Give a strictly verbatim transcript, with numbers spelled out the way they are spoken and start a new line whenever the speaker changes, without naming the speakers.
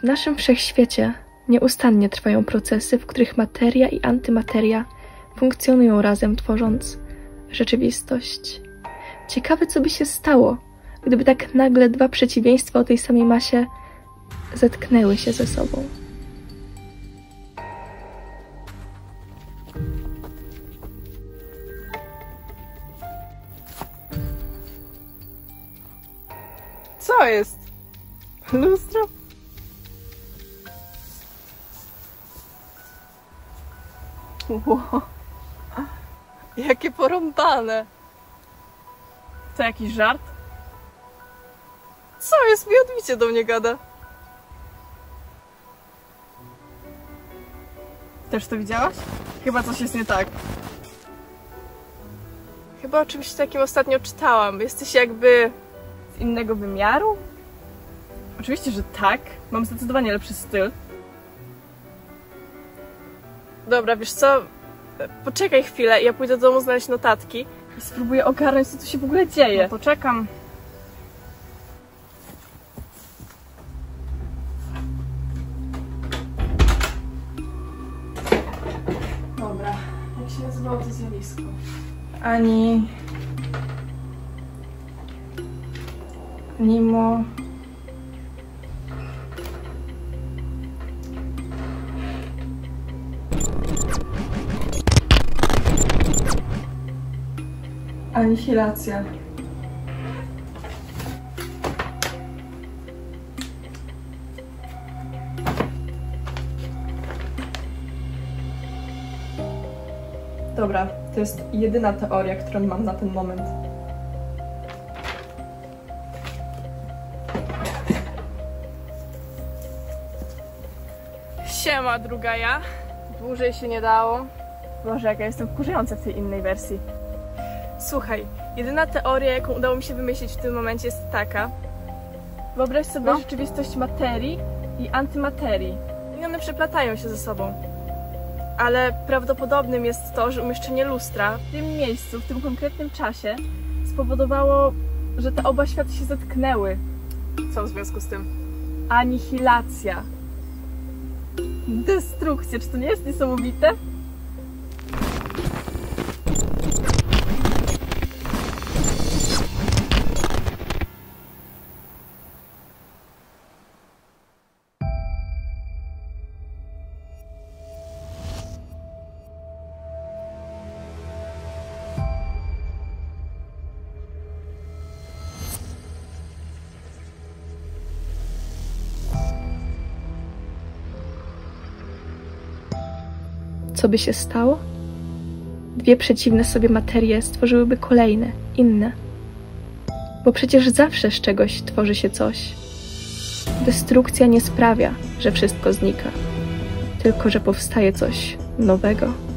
W naszym wszechświecie nieustannie trwają procesy, w których materia i antymateria funkcjonują razem, tworząc rzeczywistość. Ciekawe, co by się stało, gdyby tak nagle dwa przeciwieństwa o tej samej masie zetknęły się ze sobą.
Co jest? Lustro? Wow. Jakie porąbane. To jakiś żart? Co jest? Mi odbicie do mnie gada. Też to widziałaś? Chyba coś jest nie tak. Chyba o czymś takim ostatnio czytałam. Jesteś jakby z innego wymiaru? Oczywiście, że tak. Mam zdecydowanie lepszy styl. Dobra, wiesz co? Poczekaj chwilę, ja pójdę do domu znaleźć notatki i spróbuję ogarnąć, co tu się w ogóle dzieje. No, poczekam. Dobra, jak się nazywało to zjawisko? Ani... Nimo... Anihilacja. Dobra, to jest jedyna teoria, którą mam na ten moment. Siema, druga ja. Dłużej się nie dało. Boże, jak ja jestem wkurzająca w tej innej wersji. Słuchaj, jedyna teoria, jaką udało mi się wymyślić w tym momencie jest taka. Wyobraź sobie no. rzeczywistość materii i antymaterii. I one przeplatają się ze sobą. Ale prawdopodobnym jest to, że umieszczenie lustra w tym miejscu, w tym konkretnym czasie spowodowało, że te oba światy się zetknęły. Co w związku z tym? Anihilacja. Destrukcja. Czy to nie jest niesamowite?
Co by się stało? Dwie przeciwne sobie materie stworzyłyby kolejne, inne. Bo przecież zawsze z czegoś tworzy się coś. Destrukcja nie sprawia, że wszystko znika, tylko że powstaje coś nowego.